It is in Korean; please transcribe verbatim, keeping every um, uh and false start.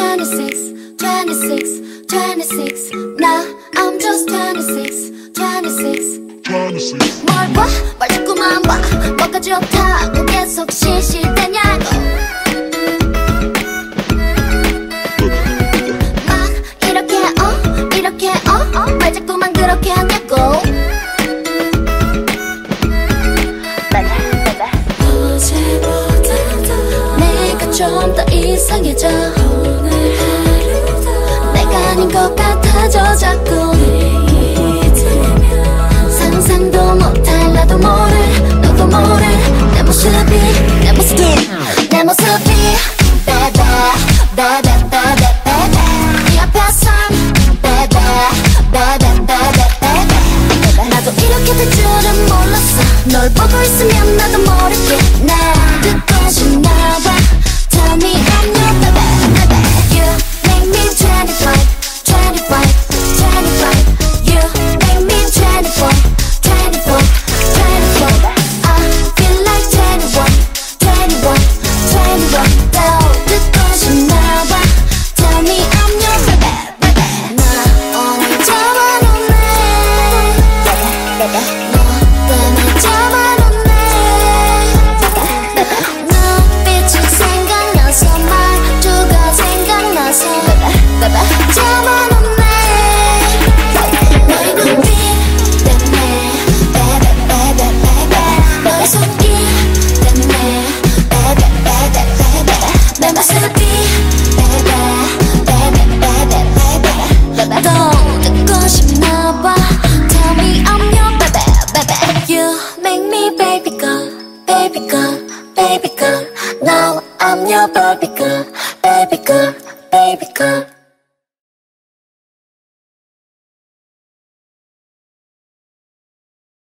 twenty-six, twenty-six, twenty-six. Now I'm just twenty-six, twenty-six. 뭘 봐? 뭘 자꾸만 봐. 뭐가 좋다고 계속 실실대냐고. 막 이렇게 어 이렇게 어 말 자꾸만 그렇게 하냐고. 어제보다 내가 좀 더 이상해져. 오늘 하루도 내가 아닌 것 같아져 자꾸. 상상도 못할 나도 모를 너도 모를 내 모습이 내 모습이 내 모습이 baby baby baby baby 네 앞에선 baby baby baby baby 나도 이렇게 될 줄은 몰랐어. 널 보고 있으면 나도 모르게 나 듣고 싶나 봐. Tell me I'm your baby baby. You make me twenty-five, twenty-five, twenty-five. You make me twenty-four, twenty-four, twenty-four. I feel like twenty-one, twenty-one, twenty-one. 더 듣고 싶나 봐. Tell me I'm your baby baby. 나 오늘 잡아놓네. 너 때문에 잡아놓네. 눈빛이 생각나서 말투가 생각나서 잡아놓네. 너의 눈빛 때문에 baby baby baby 너의 손길 때문에 baby baby baby 내 모습이 baby baby baby baby 더 듣고 싶나봐. Tell me I'm your baby baby. You make me baby girl, baby girl, baby girl. Now I'm your baby girl, baby girl, baby girl.